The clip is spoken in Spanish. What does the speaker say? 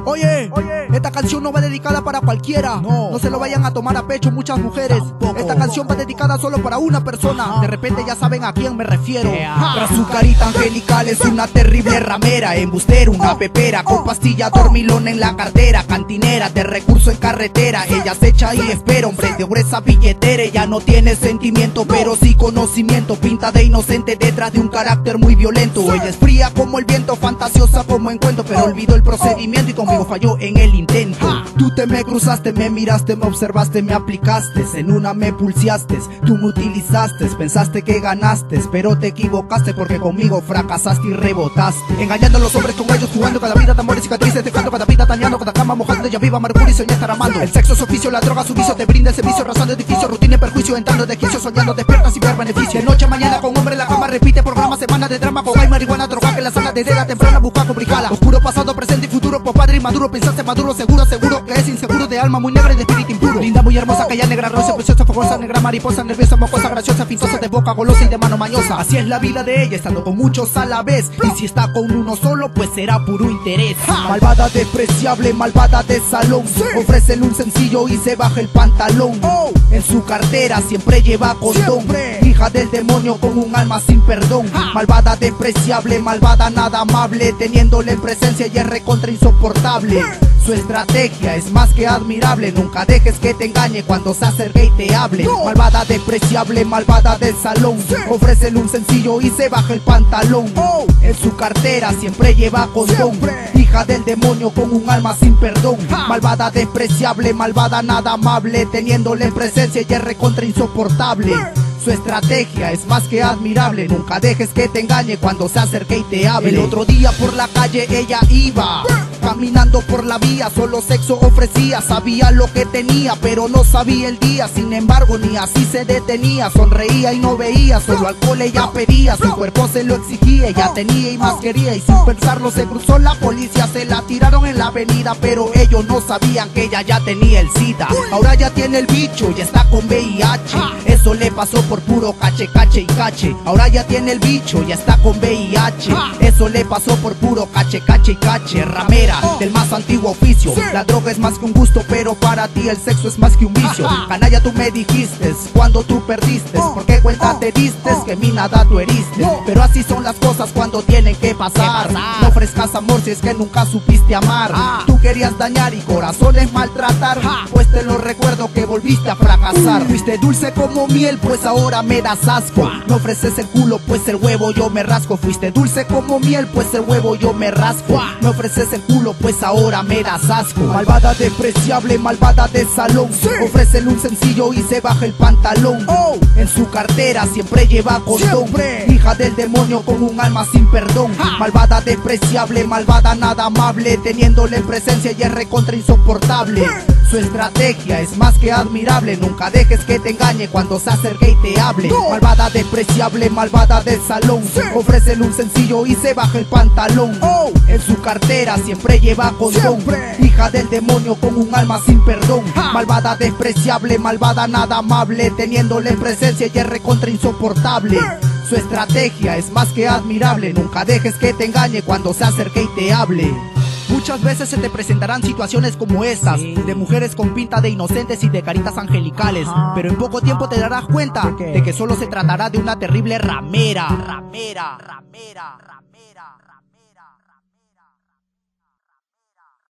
Oye, esta canción no va dedicada para cualquiera. No se lo vayan a tomar a pecho muchas mujeres. Tampoco. Esta canción va dedicada solo para una persona. De repente ya saben a quién me refiero. Tras su carita angelical es una terrible ramera, embustera, una pepera, con pastilla dormilón en la cartera, cantinera, de recurso en carretera. Ella se echa y espera, hombre de gruesa billetera. Ella no tiene sentimiento, pero sí conocimiento. Pinta de inocente detrás de un carácter muy violento. Ella es fría como el viento, fantasiosa como encuentro, pero olvidó el procedimiento y conmigo falló en el intento. Tú te me cruzaste, me miraste, me observaste, me aplicaste, en una me pulseaste, tú me utilizaste, pensaste que ganaste, pero te equivocaste porque conmigo fracasaste y rebotaste. Engañando a los hombres con ellos, jugando cada vida de amores y cicatrices, dejando cada vida dañando, cada cama mojando, ella viva amargura y sueña estar amando. El sexo es oficio, la droga su vicio, te brinda el servicio, razón edificio, rutina y perjuicio, entrando de quicio, soñando despiertas y ver beneficio. De noche a mañana con hombre en la cama, repite programa, semana de drama, con hay marihuana, droga que la sala de la temprana busca complicada. Oscuro pasado, presente y futuro, por padre y maduro, pensaste maduro, seguro que es inseguro, de alma muy negra y de espíritu impuro. Linda, muy hermosa, calla, negra, rosa, preciosa, fogosa, negra, mariposa, nerviosa, mocosa, graciosa, fintosa, de boca, golosa y de mano mañosa. Así es la vida de ella, estando con muchos a la vez. Y si está con uno solo, pues será puro interés. Malvada, despreciable, malvada de salón. Ofrécele un sencillo y se baja el pantalón. En su cartera siempre lleva condón. Hija del demonio con un alma sin perdón. Malvada, despreciable, malvada, nada amable, teniéndole en presencia y es recontra insoportable. Su estrategia es más que admirable, nunca dejes que te engañe cuando se acerque y te hable. Malvada, despreciable, malvada del salón. Ofrécele un sencillo y se baja el pantalón. En su cartera siempre lleva condón. Hija del demonio con un alma sin perdón. Malvada, despreciable, malvada, nada amable, teniéndole en presencia y es recontra insoportable. Su estrategia es más que admirable, nunca dejes que te engañe cuando se acerque y te hable. El otro día por la calle ella iba caminando por la vía, solo sexo ofrecía, sabía lo que tenía, pero no sabía el día. Sin embargo, ni así se detenía, sonreía y no veía, solo alcohol ella pedía, su cuerpo se lo exigía, ella tenía y más quería, y sin pensarlo se cruzó la policía, se la tiraron en la avenida, pero ellos no sabían que ella ya tenía el SIDA. Ahora ya tiene el bicho y está con VIH, eso le pasó por puro cache, cache y cache. Ahora ya tiene el bicho y está con VIH, eso le pasó por puro cache, cache y cache. Ramera del más antiguo oficio, la droga es más que un gusto, pero para ti el sexo es más que un vicio. Canalla, tú me dijiste cuando tú perdiste, ¿por qué cuenta te diste que mi nada tú heriste? Pero así son las cosas cuando tienen que pasar. No ofrezcas amor si es que nunca supiste amar. Tú querías dañar y corazones maltratar, pues te lo recuerdo que volviste a fracasar. Fuiste dulce como miel, pues ahora me das asco. No ofreces el culo, pues el huevo yo me rasco. Fuiste dulce como miel, pues el huevo yo me rasco. Me ofreces el culo, pues ahora me das asco. Malvada, despreciable, malvada de salón. Ofrécele un sencillo y se baja el pantalón. En su cartera siempre lleva condón. Hija del demonio con un alma sin perdón. Malvada, despreciable, malvada, nada amable, teniéndole en presencia y es recontra insoportable. Su estrategia es más que admirable, nunca dejes que te engañe cuando se acerque y te hable. Malvada, despreciable, malvada del salón. Ofrécele un sencillo y se baja el pantalón. En su cartera siempre lleva condón. Hija del demonio con un alma sin perdón. Malvada, despreciable, malvada, nada amable, teniéndole en presencia y es recontra insoportable. Su estrategia es más que admirable, nunca dejes que te engañe cuando se acerque y te hable. Muchas veces se te presentarán situaciones como estas, de mujeres con pinta de inocentes y de caritas angelicales, pero en poco tiempo te darás cuenta de que solo se tratará de una terrible ramera.